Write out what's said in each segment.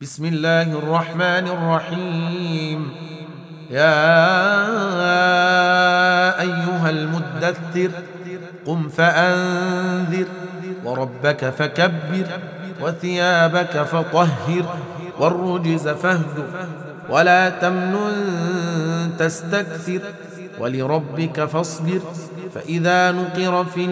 بسم الله الرحمن الرحيم. يا أيها المدثر قم فأنذر وربك فكبر وثيابك فطهر والرجز فاهجر ولا تمنن تستكثر ولربك فاصبر فإذا نقر في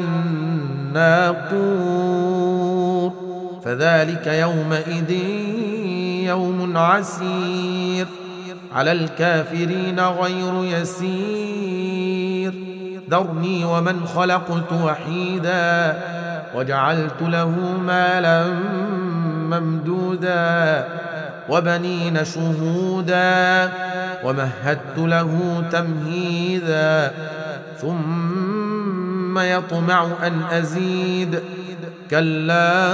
الناقور فذلك يومئذ يوم عسير على الكافرين غير يسير. ذرني ومن خلقت وحيدا وجعلت له مالا ممدودا وبنين شهودا ومهدت له تمهيدا ثم يطمع أن أزيد كلا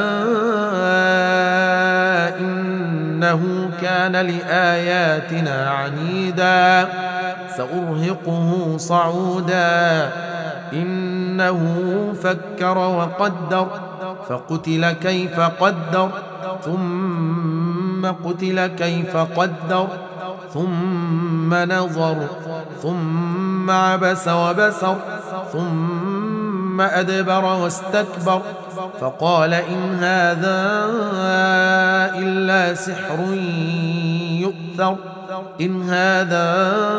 إنه كان لآياتنا عنيدا سأرهقه صعودا إنه فكر وقدر فقتل كيف قدر ثم قتل كيف قدر ثم نظر ثم عبس وبسر ثم أدبر واستكبر فقال إن هذا إلا سحر يؤثر إن هذا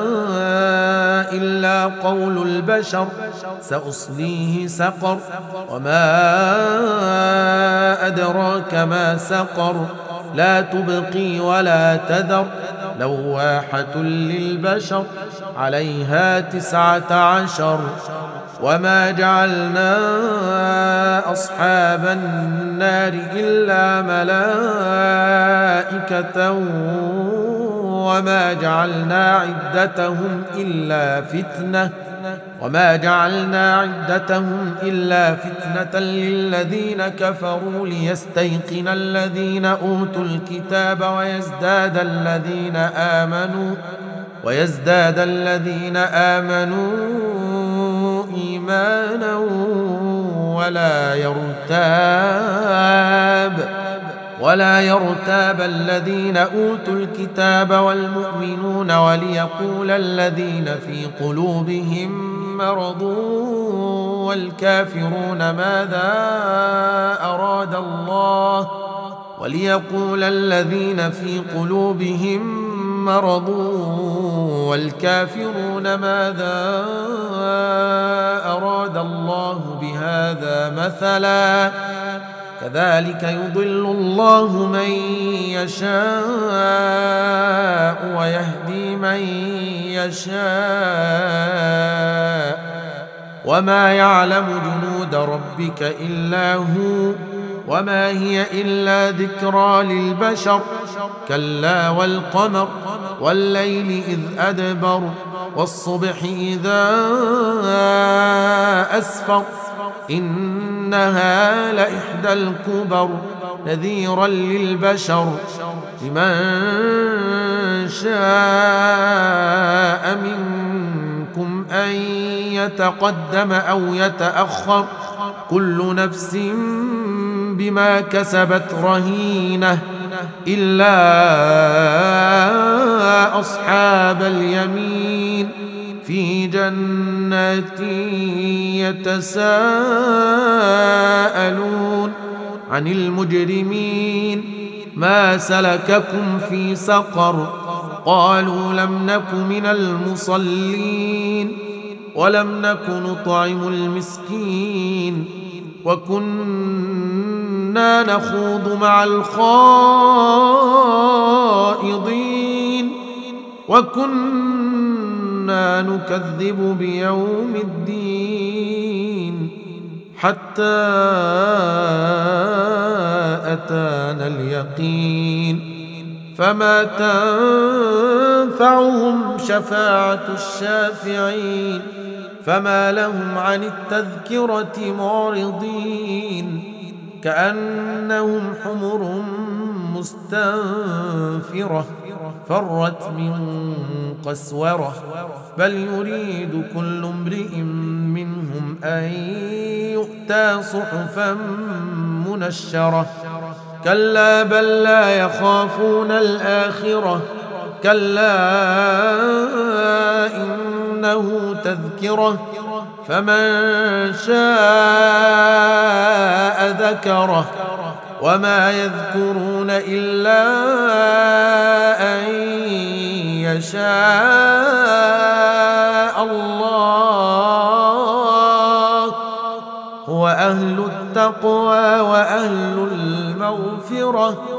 إلا قول البشر سأصليه سقر وما أدراك ما سقر لا تبقي ولا تذر لواحة للبشر عليها 19 وما جعلنا أصحاب النار إلا ملائكة وما جعلنا عدتهم إلا فتنة للذين كفروا ليستيقن الذين أوتوا الكتاب ويزداد الذين آمنوا إيمانا ولا يرتاب الذين أوتوا الكتاب والمؤمنون وليقول الذين في قلوبهم مرض والكافرون ماذا أراد الله وليقول الذين في قلوبهم مرض والكافرون ماذا أراد الله بهذا مثلا كذلك يضل الله من يشاء ويهدي من يشاء وما يعلم جنود ربك إلا هو وما هي إلا ذكرى للبشر كلا والقمر والليل إذ أدبر والصبح إذا أسفر إنها لإحدى الكبر نذيرا للبشر لمن شاء منكم أن يتقدم أو يتأخر كل نفس بما كسبت رهينة إلا أصحاب اليمين في جنات يتساءلون عن المجرمين ما سلككم في سقر قالوا لم نك من المصلين ولم نك نطعم المسكين وكنا نخوض مع الخائضين وكنا نكذب بيوم الدين حتى أتانا اليقين فما تنفعهم شفاعة الشافعين فما لهم عن التذكرة معرضين كأنهم حمر مستنفرة فرت من قسورة بل يريد كل امرئ منهم أن يؤتى صحفا منشرة كلا بل لا يخافون الآخرة كلا إنه تذكرة فمن شاء ذكره وما يذكرون إلا أن يشاء الله هو أهل التقوى وأهل المغفرة